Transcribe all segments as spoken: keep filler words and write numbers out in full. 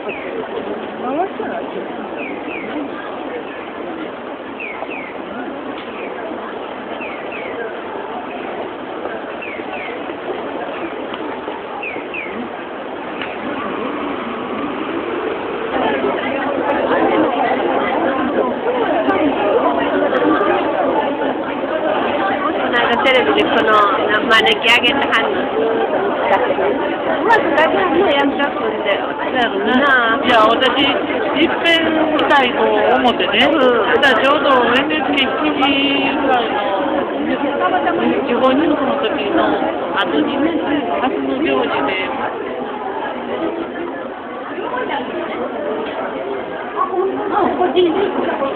回したらテレビでこの招き上げたはんの。うまくだけのやんかくんで。なあ。 いや、私、いっぺん見たいと思ってね。うん。だからちょうど エヌエイチケーくじぐらいの地方ニュースの時の後にね、初の行事で。あ、こっちに。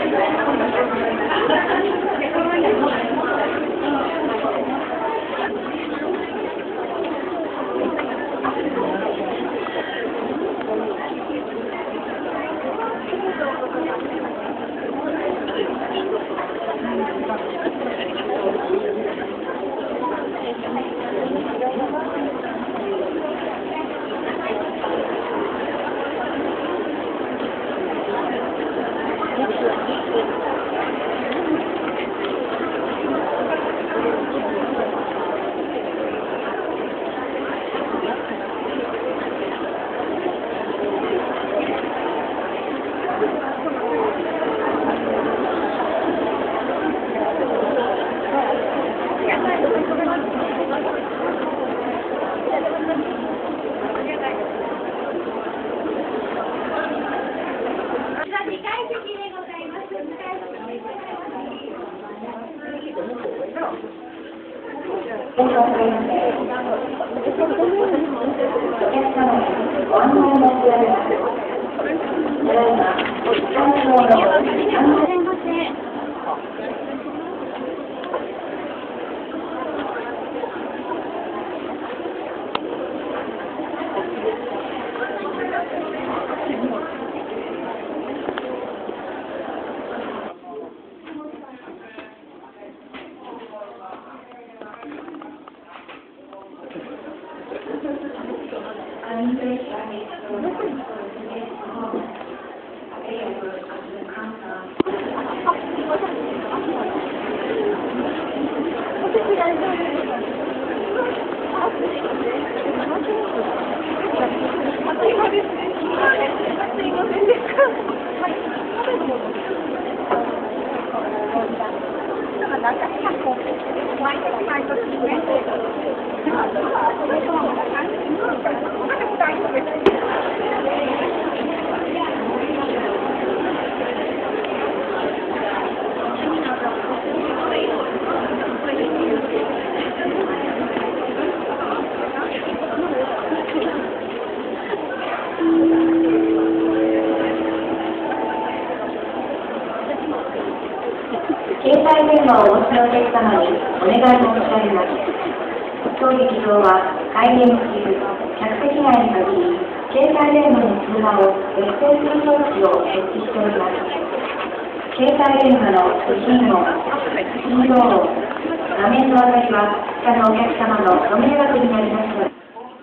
携帯電話をお持ちのお客様にお願い申し上げます。当劇場は開演中、客席内に限り、携帯電話の通話を別姓する装置を設置しております。携帯電話の受信音、振動音、画面の明かりは他のお客様のご迷惑になりますので。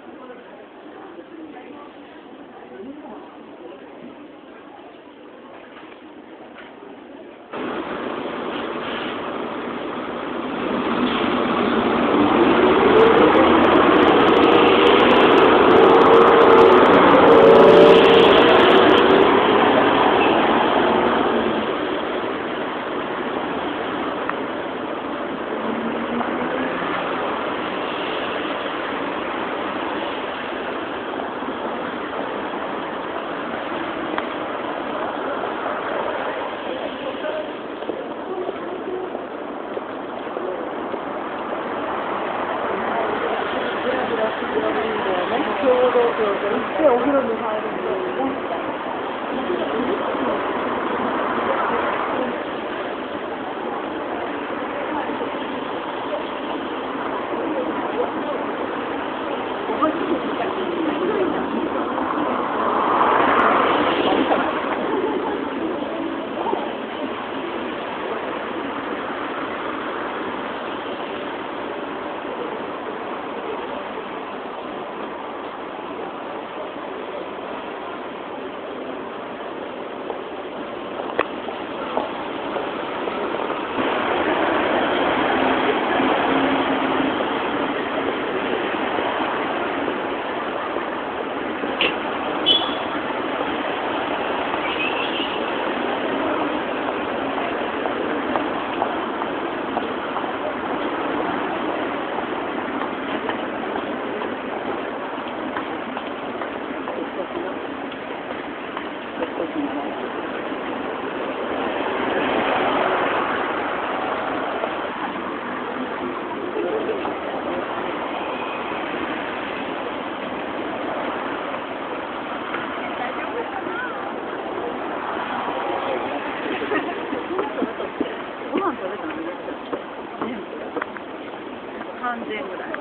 ちょうど行ってお風呂に入るんですね。 さんぜんえんぐらい。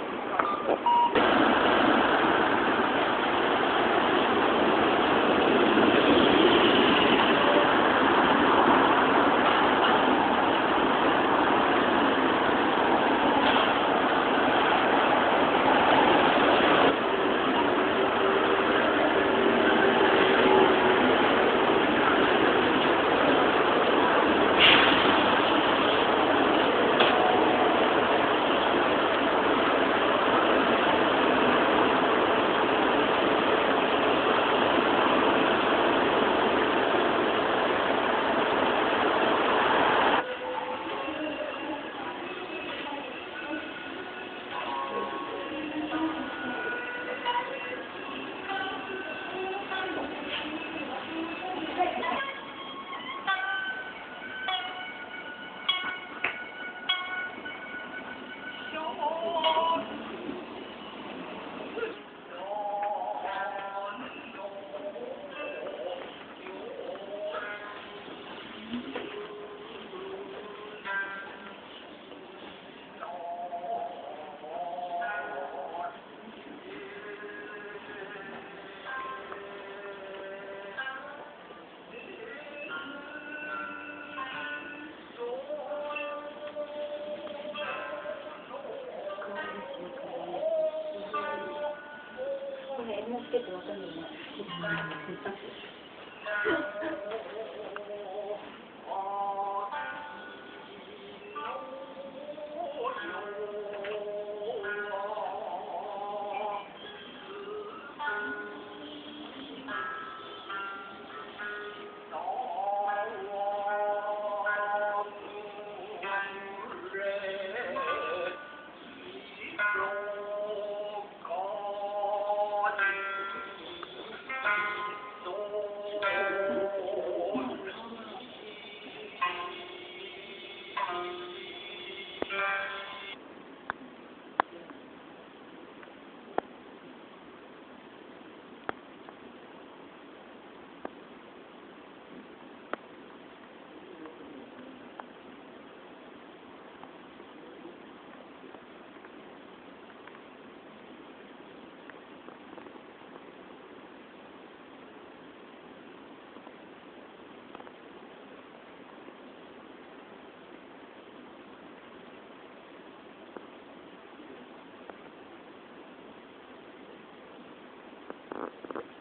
つけてわかんないね。 Uh-uh.